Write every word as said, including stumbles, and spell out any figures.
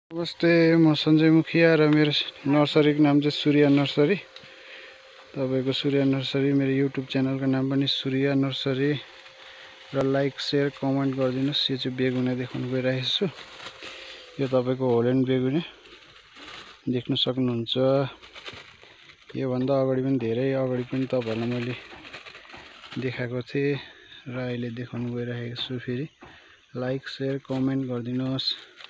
नमस्ते, म सञ्जय मुखिया र मेरो नर्सरीको नाम चाहिँ सूर्य नर्सरी। तपाईको सूर्य नर्सरी मेरो युट्युब च्यानलको नाम पनि सूर्य नर्सरी र लाइक शेयर कमेन्ट गरिदिनुस्। यो चाहिँ बेगुना देखाउन गइरहेको छु। यो तपाईको होल्यान्ड बेगुना देख्न सक्नुहुन्छ। यो भन्दा अगाडि पनि धेरै अगाडि पनि तपाईहरुलाई मैले देखाएको थिएँ र अहिले देखाउन गइरहेको छु। फेरि लाइक शेयर कमेन्ट गरिदिनुस्।